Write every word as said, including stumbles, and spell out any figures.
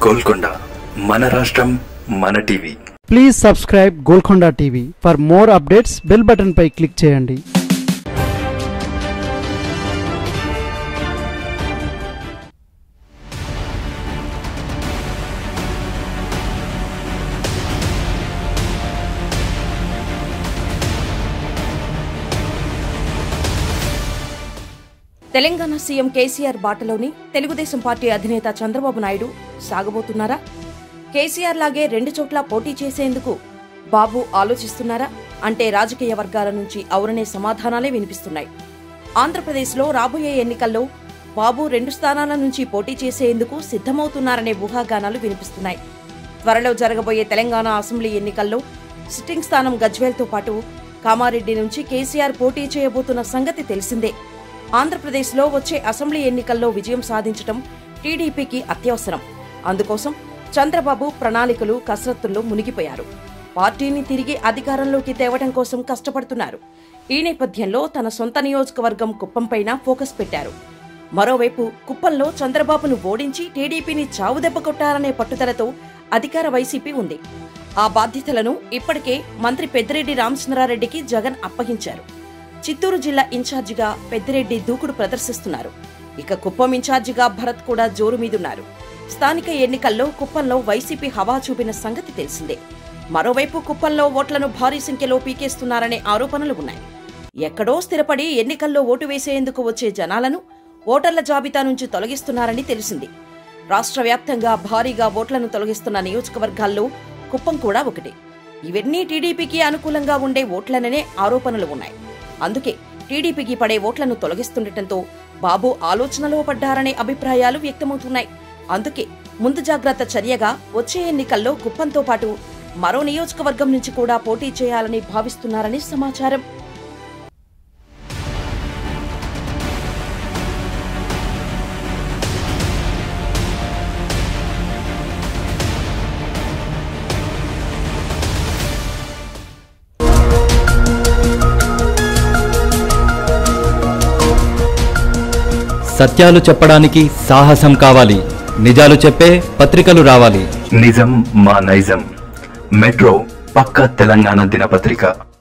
గోల్కొండ మన రాష్ట్రం మన TV. Please subscribe Golconda TV. For more updates bell button పై క్లిక్ చేయండి. తెలంగాణ సీఎం కేసీఆర్ బాటలోని తెలుగుదేశం పార్టీ అధినేత చంద్రబాబు నాయుడు సాగబోతున్నారా? కేసీఆర్ లాగే రెండు చోట్ల పోటీ చేసేందుకు బాబు ఆలోచిస్తున్నారా అంటే రాజకీయ వర్గాల నుంచి ఔరనే సమాధానాలే వినిపిస్తున్నాయి. ఆంధ్రప్రదేశ్లో రాబోయే ఎన్నికల్లో బాబు రెండు స్థానాల నుంచి పోటీ చేసేందుకు సిద్ధమవుతున్నారనే ఊహాగానాలు వినిపిస్తున్నాయి. త్వరలో జరగబోయే తెలంగాణ అసెంబ్లీ ఎన్నికల్లో సిట్టింగ్ స్థానం గజ్వేల్తో పాటు కామారెడ్డి నుంచి కేసీఆర్ పోటీ చేయబోతున్న సంగతి తెలిసిందే. ఆంధ్రప్రదేశ్లో వచ్చే అసెంబ్లీ ఎన్నికల్లో విజయం సాధించడం టీడీపీకి అత్యవసరం. అందుకోసం చంద్రబాబు ప్రణాళికలు కసరత్తుల్లో మునిగిపోయారు. పార్టీని తిరిగి అధికారంలోకి తేవడం కోసం కష్టపడుతున్నారు. ఈ నేపథ్యంలో తన సొంత నియోజకవర్గం కుప్పంపైన ఫోకస్ పెట్టారు. మరోవైపు కుప్పంలో చంద్రబాబును ఓడించి టీడీపీని చావుదెబ్బ కొట్టారనే పట్టుదలతో అధికార వైసీపీ ఉంది. ఆ బాధ్యతలను ఇప్పటికే మంత్రి పెద్దిరెడ్డి రామచంద్రారెడ్డికి జగన్ అప్పగించారు. చిత్తూరు జిల్లా ఇన్ఛార్జిగా పెద్దిరెడ్డి దూకుడు ప్రదర్శిస్తున్నారు. ఇక కుప్పం ఇన్ఛార్జిగా భరత్ కూడా జోరు మీదున్నారు. స్థానిక ఎన్నికల్లో కుప్పంలో వైసీపీ హవా చూపిన సంగతి తెలిసిందే. మరోవైపు కుప్పంలో ఓట్లను భారీ సంఖ్యలో పీకేస్తున్నారనే ఆరోపణలు ఉన్నాయి. ఎక్కడో స్థిరపడి ఎన్నికల్లో ఓటు వేసేందుకు వచ్చే జనాలను ఓటర్ల జాబితా నుంచి తొలగిస్తున్నారని తెలిసింది. రాష్ట్ర వ్యాప్తంగా భారీగా ఓట్లను తొలగిస్తున్న నియోజకవర్గాల్లో కుప్పం కూడా ఒకటి. ఇవన్నీ టీడీపీకి అనుకూలంగా ఉండే ఓట్లననే ఆరోపణలు ఉన్నాయి. అందుకే టీడీపీకి పడే ఓట్లను తొలగిస్తుండటంతో బాబు ఆలోచనలో పడ్డారనే అభిప్రాయాలు వ్యక్తమవుతున్నాయి. అందుకే ముందు జాగ్రత్త చర్యగా వచ్చే ఎన్నికల్లో కుప్పంతో పాటు మరో నియోజకవర్గం నుంచి కూడా పోటీ చేయాలని భావిస్తున్నారని సమాచారం. సత్యాలు చెప్పడానికి సాహసం కావాలి. నిజాలు చెప్పే పత్రికలు రావాలి. నిజం మా నైజం. మెట్రో పక్క తెలంగాణ దినపత్రిక.